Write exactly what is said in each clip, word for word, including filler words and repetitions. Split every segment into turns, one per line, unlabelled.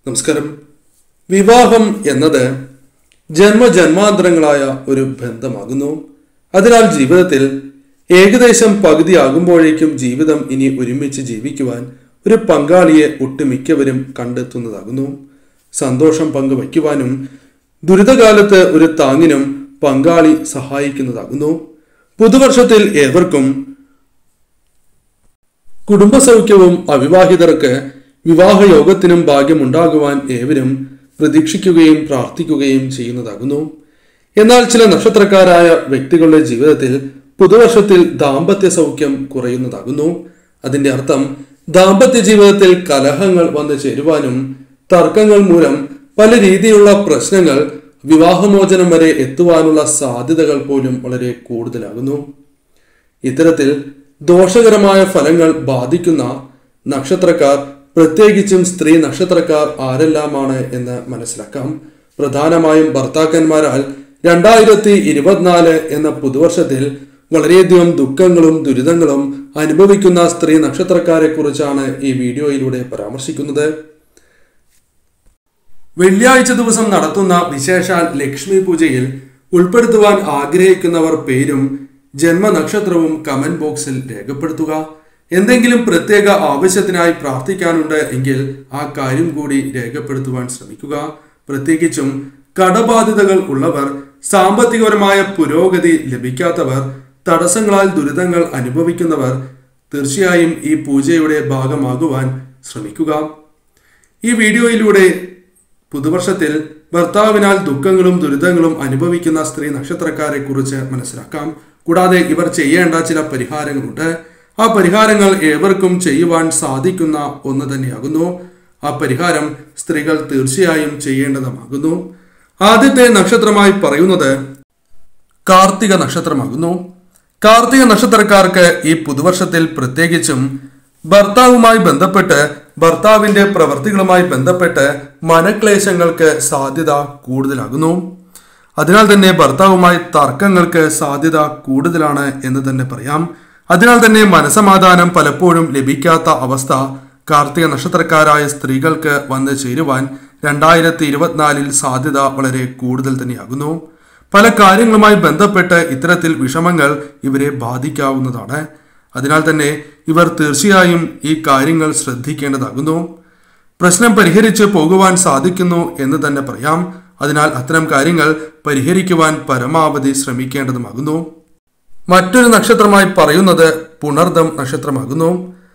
നമസ്കാരം. വിവാഹം എന്നത് ജന്മജന്മാന്തരങ്ങളായ ഒരു ബന്ധമാകുന്നു. അതിനാൽ ജീവിതത്തിൽ ഏകദേശം പകുതിയാകുമ്പോഴേക്കും ജീവിതം ഇനി ഒരുമിച്ച് ജീവിക്കുവാൻ ഒരു പങ്കാളിയെ ഒട്ടുമിക്കവരും കണ്ടെത്തുന്നതാകുന്നു. സന്തോഷം പങ്കുവയ്ക്കുവാനും ദുരിതകാലത്ത് ഒരു താങ്ങിനും പങ്കാളി സഹായിക്കുന്നതാകുന്നു. പുതുവർഷത്തിൽ ഏവർക്കും കുടുംബസൗഖ്യവും അവിവാഹിതർക്ക് വിവാഹയോഗത്തിനും ഭാഗ്യമുണ്ടാകുവാൻ ഏവരും പ്രതീക്ഷിക്കുകയും പ്രാർത്ഥിക്കുകയും ചെയ്യുന്നതാകുന്നു. എന്നാൽ ചില നക്ഷത്രക്കാരായ വ്യക്തികളുടെ ജീവിതത്തിൽ പുതുവർഷത്തിൽ ദാമ്പത്യ സൗഖ്യം കുറയുന്നതാകുന്നു. അതിന്റെ അർത്ഥം ദാമ്പത്യ ജീവിതത്തിൽ കലഹങ്ങൾ വന്നു ചേരുവാനും തർക്കങ്ങൾ മൂലം പല രീതിയിലുള്ള പ്രശ്നങ്ങൾ വിവാഹമോചനം വരെ എത്തുവാനുള്ള സാധ്യതകൾ പോലും വളരെ കൂടുതലാകുന്നു. ഇത്തരത്തിൽ ദോഷകരമായ ഫലങ്ങൾ ബാധിക്കുന്ന നക്ഷത്രക്കാർ, പ്രത്യേകിച്ചും സ്ത്രീ നക്ഷത്രക്കാർ ആരെല്ലാമാണ് എന്ന് മനസ്സിലാക്കാം. പ്രധാനമായും ഭർത്താക്കന്മാരാൽ രണ്ടായിരത്തി ഇരുപത്തിനാല് എന്ന പുതുവർഷത്തിൽ വളരെയധികം ദുഃഖങ്ങളും ദുരിതങ്ങളും അനുഭവിക്കുന്ന സ്ത്രീ നക്ഷത്രക്കാരെ കുറിച്ചാണ് ഈ വീഡിയോയിലൂടെ പരാമർശിക്കുന്നത്. വെള്ളിയാഴ്ച ദിവസം നടത്തുന്ന വിശേഷാൽ ലക്ഷ്മി പൂജയിൽ ഉൾപ്പെടുത്തുവാൻ ആഗ്രഹിക്കുന്നവർ പേരും ജന്മനക്ഷത്രവും കമന്റ് ബോക്സിൽ രേഖപ്പെടുത്തുക. എന്തെങ്കിലും പ്രത്യേക ആവശ്യത്തിനായി പ്രാർത്ഥിക്കാനുണ്ട് എങ്കിൽ ആ കാര്യം കൂടി രേഖപ്പെടുത്തുവാൻ ശ്രമിക്കുക. പ്രത്യേകിച്ചും കടബാധ്യതകൾ ഉള്ളവർ, സാമ്പത്തികപരമായ പുരോഗതി ലഭിക്കാത്തവർ, തടസ്സങ്ങളാൽ ദുരിതങ്ങൾ അനുഭവിക്കുന്നവർ തീർച്ചയായും ഈ പൂജയുടെ ഭാഗമാകുവാൻ ശ്രമിക്കുക. ഈ വീഡിയോയിലൂടെ പുതുവർഷത്തിൽ ഭർത്താവിനാൽ ദുഃഖങ്ങളും ദുരിതങ്ങളും അനുഭവിക്കുന്ന സ്ത്രീ നക്ഷത്രക്കാരെ കുറിച്ച് മനസ്സിലാക്കാം. കൂടാതെ ഇവർ ചെയ്യേണ്ട ചില പരിഹാരങ്ങളുണ്ട്. ആ പരിഹാരങ്ങൾ ഏവർക്കും ചെയ്യുവാൻ സാധിക്കുന്ന ഒന്ന് തന്നെയാകുന്നു. ആ പരിഹാരം സ്ത്രീകൾ തീർച്ചയായും ചെയ്യേണ്ടതുമാകുന്നു. ആദ്യത്തെ നക്ഷത്രമായി പറയുന്നത് കാർത്തിക നക്ഷത്രമാകുന്നു. കാർത്തിക നക്ഷത്രക്കാർക്ക് ഈ പുതുവർഷത്തിൽ പ്രത്യേകിച്ചും ഭർത്താവുമായി ബന്ധപ്പെട്ട് ഭർത്താവിന്റെ പ്രവൃത്തികളുമായി ബന്ധപ്പെട്ട് മനക്ലേശങ്ങൾക്ക് സാധ്യത കൂടുതലാകുന്നു. അതിനാൽ തന്നെ ഭർത്താവുമായി തർക്കങ്ങൾക്ക് സാധ്യത കൂടുതലാണ് എന്ന് തന്നെ പറയാം. അതിനാൽ തന്നെ മനസമാധാനം പലപ്പോഴും ലഭിക്കാത്ത അവസ്ഥ കാർത്തിക നക്ഷത്രക്കാരായ സ്ത്രീകൾക്ക് വന്നു ചേരുവാൻ രണ്ടായിരത്തി ഇരുപത്തിനാലിൽ സാധ്യത വളരെ കൂടുതൽ തന്നെയാകുന്നു. പല കാര്യങ്ങളുമായി ബന്ധപ്പെട്ട് ഇത്തരത്തിൽ വിഷമങ്ങൾ ഇവരെ ബാധിക്കാവുന്നതാണ്. അതിനാൽ തന്നെ ഇവർ തീർച്ചയായും ഈ കാര്യങ്ങൾ ശ്രദ്ധിക്കേണ്ടതാകുന്നു. പ്രശ്നം പരിഹരിച്ച് പോകുവാൻ സാധിക്കുന്നു എന്ന് തന്നെ പറയാം. അതിനാൽ അത്തരം കാര്യങ്ങൾ പരിഹരിക്കുവാൻ പരമാവധി ശ്രമിക്കേണ്ടതുമാകുന്നു. മറ്റൊരു നക്ഷത്രമായി പറയുന്നത് പുണർദം നക്ഷത്രമാകുന്നു.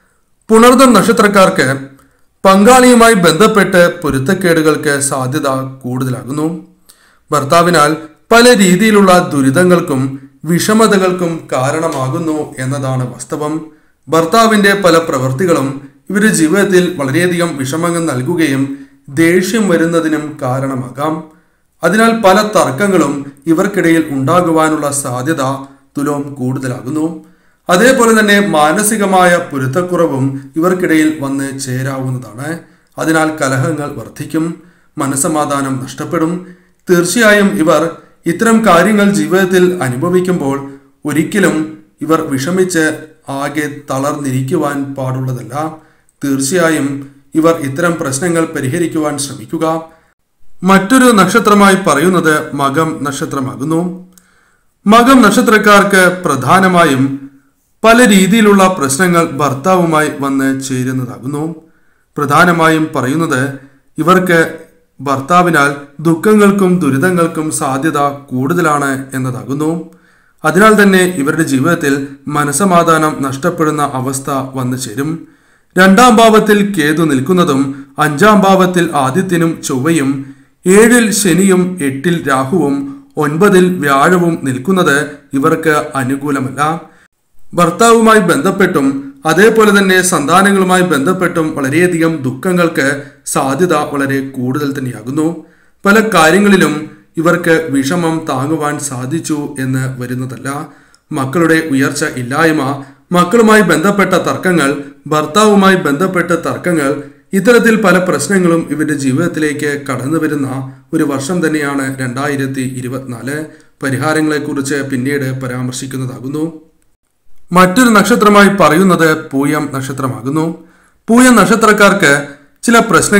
പുണർദം നക്ഷത്രക്കാർക്ക് പങ്കാളിയുമായി ബന്ധപ്പെട്ട് പൊരുത്തക്കേടുകൾക്ക് സാധ്യത കൂടുതലാകുന്നു. ഭർത്താവിനാൽ പല രീതിയിലുള്ള ദുരിതങ്ങൾക്കും വിഷമതകൾക്കും കാരണമാകുന്നു എന്നതാണ് വാസ്തവം. ഭർത്താവിന്റെ പല പ്രവൃത്തികളും ഇവരുടെ ജീവിതത്തിൽ വളരെയധികം വിഷമങ്ങൾ നൽകുകയും ദേഷ്യം വരുന്നതിനും കാരണമാകാം. അതിനാൽ പല തർക്കങ്ങളും ഇവർക്കിടയിൽ ഉണ്ടാകുവാനുള്ള സാധ്യത തുലോം കൂടുതലാകുന്നു. അതേപോലെ തന്നെ മാനസികമായ പൊരുത്തക്കുറവും ഇവർക്കിടയിൽ വന്ന് ചേരാവുന്നതാണ്. അതിനാൽ കലഹങ്ങൾ വർദ്ധിക്കും, മനസമാധാനം നഷ്ടപ്പെടും. തീർച്ചയായും ഇവർ ഇത്തരം കാര്യങ്ങൾ ജീവിതത്തിൽ അനുഭവിക്കുമ്പോൾ ഒരിക്കലും ഇവർ വിഷമിച്ച് ആകെ തളർന്നിരിക്കുവാൻ പാടുള്ളതല്ല. തീർച്ചയായും ഇവർ ഇത്തരം പ്രശ്നങ്ങൾ പരിഹരിക്കുവാൻ ശ്രമിക്കുക. മറ്റൊരു നക്ഷത്രമായി പറയുന്നത് മകം നക്ഷത്രമാകുന്നു. മകം നക്ഷത്രക്കാർക്ക് പ്രധാനമായും പല രീതിയിലുള്ള പ്രശ്നങ്ങൾ ഭർത്താവുമായി വന്ന് ചേരുന്നതാകുന്നു. പ്രധാനമായും പറയുന്നത് ഇവർക്ക് ഭർത്താവിനാൽ ദുഃഖങ്ങൾക്കും ദുരിതങ്ങൾക്കും സാധ്യത കൂടുതലാണ് എന്നതാകുന്നു. അതിനാൽ തന്നെ ഇവരുടെ ജീവിതത്തിൽ മനസമാധാനം നഷ്ടപ്പെടുന്ന അവസ്ഥ വന്നു ചേരും. രണ്ടാം ഭാവത്തിൽ കേതു നിൽക്കുന്നതും അഞ്ചാം ഭാവത്തിൽ ആദിത്യനും ചൊവ്വയും ഏഴിൽ ശനിയും എട്ടിൽ രാഹുവും ഒൻപതിൽ വ്യാഴവും നിൽക്കുന്നത് ഇവർക്ക് അനുകൂലമല്ല. ഭർത്താവുമായി ബന്ധപ്പെട്ടും അതേപോലെ തന്നെ സന്താനങ്ങളുമായി ബന്ധപ്പെട്ടും വളരെയധികം ദുഃഖങ്ങൾക്ക് സാധ്യത വളരെ കൂടുതൽ തന്നെയാകുന്നു. പല കാര്യങ്ങളിലും ഇവർക്ക് വിഷമം താങ്ങുവാൻ സാധിച്ചു എന്ന് വരുന്നതല്ല. മക്കളുടെ ഉയർച്ച ഇല്ലായ്മ, മക്കളുമായി ബന്ധപ്പെട്ട തർക്കങ്ങൾ, ഭർത്താവുമായി ബന്ധപ്പെട്ട തർക്കങ്ങൾ, ഇത്തരത്തിൽ പല പ്രശ്നങ്ങളും ഇവരുടെ ജീവിതത്തിലേക്ക് കടന്നു വരുന്ന ഒരു വർഷം തന്നെയാണ് രണ്ടായിരത്തി ഇരുപത്തിനാല്. പരിഹാരങ്ങളെക്കുറിച്ച് പിന്നീട് പരാമർശിക്കുന്നതാകുന്നു. മറ്റൊരു നക്ഷത്രമായി പറയുന്നത് പൂയം നക്ഷത്രമാകുന്നു. പൂയം നക്ഷത്രക്കാർക്ക് ചില പ്രശ്നങ്ങൾ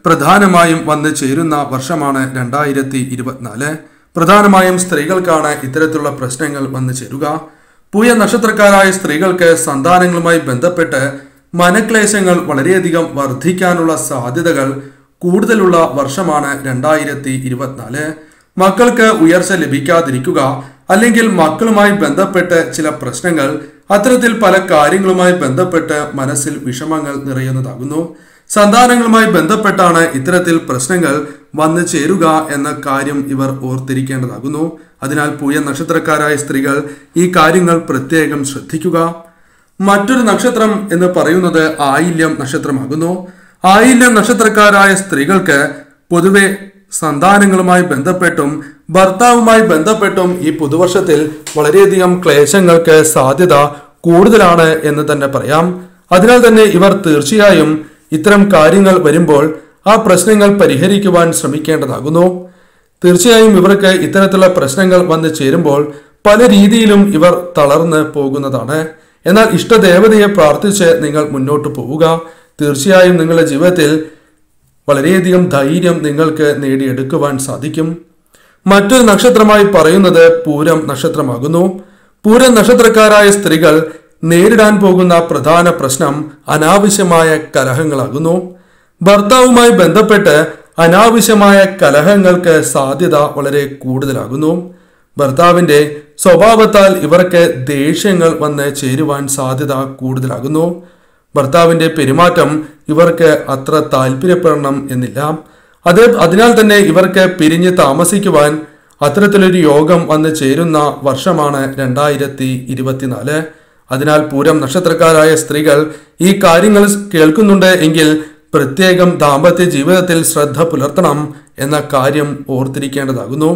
പ്രധാനമായും വന്നു ചേരുന്ന വർഷമാണ് രണ്ടായിരത്തി ഇരുപത്തിനാല്. പ്രധാനമായും സ്ത്രീകൾക്കാണ് ഇത്തരത്തിലുള്ള പ്രശ്നങ്ങൾ വന്നു ചേരുക. പൂയ നക്ഷത്രക്കാരായ സ്ത്രീകൾക്ക് സന്താനങ്ങളുമായി ബന്ധപ്പെട്ട് മനക്ലേശങ്ങൾ വളരെയധികം വർദ്ധിക്കാനുള്ള സാധ്യതകൾ കൂടുതലുള്ള വർഷമാണ് രണ്ടായിരത്തി ഇരുപത്തിനാല്. മക്കൾക്ക് ഉയർച്ച ലഭിക്കാതിരിക്കുക, അല്ലെങ്കിൽ മക്കളുമായി ബന്ധപ്പെട്ട് ചില പ്രശ്നങ്ങൾ, അത്തരത്തിൽ പല കാര്യങ്ങളുമായി ബന്ധപ്പെട്ട് മനസ്സിൽ വിഷമങ്ങൾ നിറയുന്നതാകുന്നു. സന്താനങ്ങളുമായി ബന്ധപ്പെട്ടാണ് ഇത്തരത്തിൽ പ്രശ്നങ്ങൾ വന്നു ചേരുക എന്ന കാര്യം ഇവർ ഓർത്തിരിക്കേണ്ടതാകുന്നു. അതിനാൽ പൂയ നക്ഷത്രക്കാരായ സ്ത്രീകൾ ഈ കാര്യങ്ങൾ പ്രത്യേകം ശ്രദ്ധിക്കുക. മറ്റൊരു നക്ഷത്രം എന്ന് പറയുന്നത് ആയില്യം നക്ഷത്രമാകുന്നു. ആയില്യം നക്ഷത്രക്കാരായ സ്ത്രീകൾക്ക് പൊതുവെ സന്താനങ്ങളുമായി ബന്ധപ്പെട്ടും ഭർത്താവുമായി ബന്ധപ്പെട്ടും ഈ പുതുവർഷത്തിൽ വളരെയധികം ക്ലേശങ്ങൾക്ക് സാധ്യത കൂടുതലാണ് എന്ന് തന്നെ പറയാം. അതിനാൽ തന്നെ ഇവർ തീർച്ചയായും ഇത്തരം കാര്യങ്ങൾ വരുമ്പോൾ ആ പ്രശ്നങ്ങൾ പരിഹരിക്കുവാൻ ശ്രമിക്കേണ്ടതാകുന്നു. തീർച്ചയായും ഇവർക്ക് ഇത്തരത്തിലുള്ള പ്രശ്നങ്ങൾ വന്നു ചേരുമ്പോൾ പല രീതിയിലും ഇവർ തളർന്ന് പോകുന്നതാണ്. എന്നാൽ ഇഷ്ടദേവതയെ പ്രാർത്ഥിച്ച് നിങ്ങൾ മുന്നോട്ട് പോവുക. തീർച്ചയായും നിങ്ങളുടെ ജീവിതത്തിൽ വളരെയധികം ധൈര്യം നിങ്ങൾക്ക് നേടിയെടുക്കുവാൻ സാധിക്കും. മറ്റൊരു നക്ഷത്രമായി പറയുന്നത് പൂരം നക്ഷത്രമാകുന്നു. പൂരം നക്ഷത്രക്കാരായ സ്ത്രീകൾ നേരിടാൻ പോകുന്ന പ്രധാന പ്രശ്നം അനാവശ്യമായ കലഹങ്ങളാകുന്നു. ഭർത്താവുമായി ബന്ധപ്പെട്ട് അനാവശ്യമായ കലഹങ്ങൾക്ക് സാധ്യത വളരെ കൂടുതലാകുന്നു. ഭർത്താവിന്റെ സ്വഭാവത്താൽ ഇവർക്ക് ദേഷ്യങ്ങൾ വന്ന് ചേരുവാൻ സാധ്യത കൂടുതലാകുന്നു. ഭർത്താവിന്റെ പെരുമാറ്റം ഇവർക്ക് അത്ര താല്പര്യപ്പെടണം എന്നില്ല. അത് അതിനാൽ തന്നെ ഇവർക്ക് പിരിഞ്ഞ് താമസിക്കുവാൻ അത്തരത്തിലൊരു യോഗം വന്ന് ചേരുന്ന വർഷമാണ് രണ്ടായിരത്തി ഇരുപത്തിനാല്. അതിനാൽ പൂരം നക്ഷത്രക്കാരായ സ്ത്രീകൾ ഈ കാര്യങ്ങൾ കേൾക്കുന്നുണ്ട് എങ്കിൽ പ്രത്യേകം ദാമ്പത്യ ജീവിതത്തിൽ ശ്രദ്ധ പുലർത്തണം എന്ന കാര്യം ഓർത്തിരിക്കേണ്ടതാകുന്നു.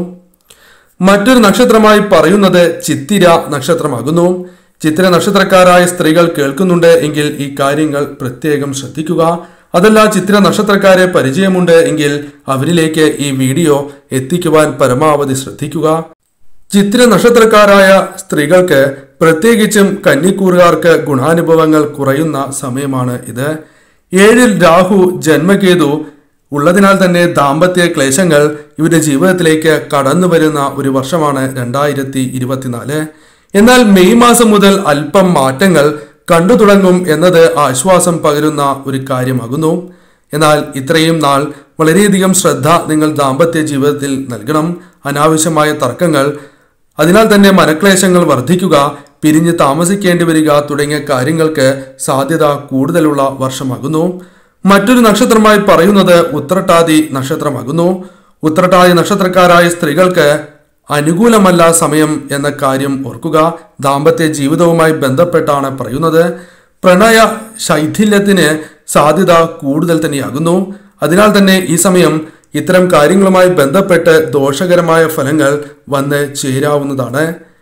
മറ്റൊരു നക്ഷത്രമായി പറയുന്നത് ചിത്തിര നക്ഷത്രമാകുന്നു. ചിത്തിര നക്ഷത്രക്കാരായ സ്ത്രീകൾ കേൾക്കുന്നുണ്ട് എങ്കിൽ ഈ കാര്യങ്ങൾ പ്രത്യേകം ശ്രദ്ധിക്കുക. അതല്ല ചിത്തിര നക്ഷത്രക്കാരെ പരിചയമുണ്ട് എങ്കിൽ അവരിലേക്ക് ഈ വീഡിയോ എത്തിക്കുവാൻ പരമാവധി ശ്രദ്ധിക്കുക. ചിത്തിര നക്ഷത്രക്കാരായ സ്ത്രീകൾക്ക് പ്രത്യേകിച്ചും കന്നിക്കൂറുകാർക്ക് ഗുണാനുഭവങ്ങൾ കുറയുന്ന സമയമാണ് ഇത്. ഏഴിൽ രാഹു ജന്മകേതു ഉള്ളതിനാൽ തന്നെ ദാമ്പത്യ ക്ലേശങ്ങൾ ഇവരുടെ ജീവിതത്തിലേക്ക് കടന്നു വരുന്ന ഒരു വർഷമാണ് രണ്ടായിരത്തി ഇരുപത്തിനാല്. എന്നാൽ മെയ് മാസം മുതൽ അല്പം മാറ്റങ്ങൾ കണ്ടു തുടങ്ങും എന്നത് ആശ്വാസം പകരുന്ന ഒരു കാര്യമാകുന്നു. എന്നാൽ ഇത്രയും നാൾ വളരെയധികം ശ്രദ്ധ നിങ്ങൾ ദാമ്പത്യ ജീവിതത്തിൽ നൽകണം. അനാവശ്യമായ തർക്കങ്ങൾ, അതിനാൽ തന്നെ മനക്ലേശങ്ങൾ വർദ്ധിക്കുക, പിരിഞ്ഞ് താമസിക്കേണ്ടി വരിക തുടങ്ങിയ കാര്യങ്ങൾക്ക് സാധ്യത കൂടുതലുള്ള വർഷമാകുന്നു. മറ്റൊരു നക്ഷത്രമായി പറയുന്നത് ഉത്രട്ടാതി നക്ഷത്രമാകുന്നു. ഉത്രട്ടാതി നക്ഷത്രക്കാരായ സ്ത്രീകൾക്ക് അനുകൂലമല്ല സമയം എന്ന കാര്യം ഓർക്കുക. ദാമ്പത്യ ജീവിതവുമായി ബന്ധപ്പെട്ടാണ് പറയുന്നത്. പ്രണയ ശൈഥില്യത്തിന് സാധ്യത കൂടുതൽ തന്നെയാകുന്നു. അതിനാൽ തന്നെ ഈ സമയം ഇത്തരം കാര്യങ്ങളുമായി ബന്ധപ്പെട്ട് ദോഷകരമായ ഫലങ്ങൾ വന്ന് ചേരാവുന്നതാണ്.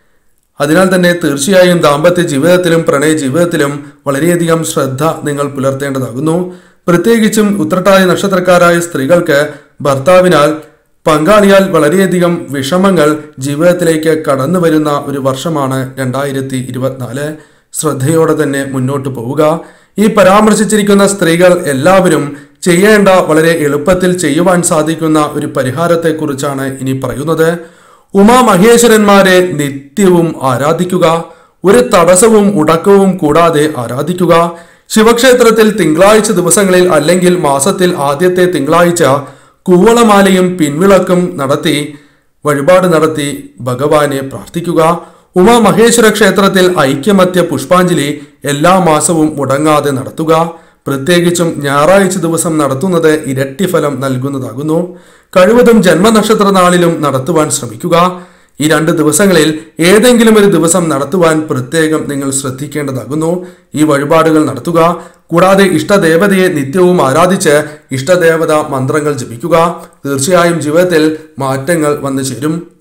അതിനാൽ തന്നെ തീർച്ചയായും ദാമ്പത്യ ജീവിതത്തിലും പ്രണയ ജീവിതത്തിലും വളരെയധികം ശ്രദ്ധ നിങ്ങൾ പുലർത്തേണ്ടതാകുന്നു. പ്രത്യേകിച്ചും ഉത്രട്ടാതി നക്ഷത്രക്കാരായ സ്ത്രീകൾക്ക് ഭർത്താവിനാൽ പങ്കാളിയാൽ വളരെയധികം വിഷമങ്ങൾ ജീവിതത്തിലേക്ക് കടന്നു വരുന്ന ഒരു വർഷമാണ് രണ്ടായിരത്തി ഇരുപത്തിനാല്. ശ്രദ്ധയോടെ തന്നെ മുന്നോട്ട് പോവുക. ഈ പരാമർശിച്ചിരിക്കുന്ന സ്ത്രീകൾ എല്ലാവരും ചെയ്യേണ്ട വളരെ എളുപ്പത്തിൽ ചെയ്യുവാൻ സാധിക്കുന്ന ഒരു പരിഹാരത്തെക്കുറിച്ചാണ് ഇനി പറയുന്നത്. ഉമാമഹേശ്വരന്മാരെ നിത്യവും ആരാധിക്കുക. ഒരു തടസ്സവും മുടക്കവും കൂടാതെ ആരാധിക്കുക. ശിവക്ഷേത്രത്തിൽ തിങ്കളാഴ്ച ദിവസങ്ങളിൽ അല്ലെങ്കിൽ മാസത്തിൽ ആദ്യത്തെ തിങ്കളാഴ്ച കൂവളമാലയും പിൻവിളക്കും നടത്തി വഴിപാട് നടത്തി ഭഗവാനെ പ്രാർത്ഥിക്കുക. ഉമാമഹേശ്വര ക്ഷേത്രത്തിൽ ഐക്യമത്യ പുഷ്പാഞ്ജലി എല്ലാ മാസവും മുടങ്ങാതെ നടത്തുക. പ്രത്യേകിച്ചും ഞായറാഴ്ച ദിവസം നടത്തുന്നത് ഇരട്ടി ഫലം നൽകുന്നതാകുന്നു. കഴിവതും ജന്മനക്ഷത്ര നാളിലും നടത്തുവാൻ ശ്രമിക്കുക. ഈ രണ്ട് ദിവസങ്ങളിൽ ഏതെങ്കിലും ഒരു ദിവസം നടത്തുവാൻ പ്രത്യേകം നിങ്ങൾ ശ്രദ്ധിക്കേണ്ടതാകുന്നു. ഈ വഴിപാടുകൾ നടത്തുക. കൂടാതെ ഇഷ്ടദേവതയെ നിത്യവും ആരാധിച്ച് ഇഷ്ടദേവത മന്ത്രങ്ങൾ ജപിക്കുക. തീർച്ചയായും ജീവിതത്തിൽ മാറ്റങ്ങൾ വന്നു ചേരും.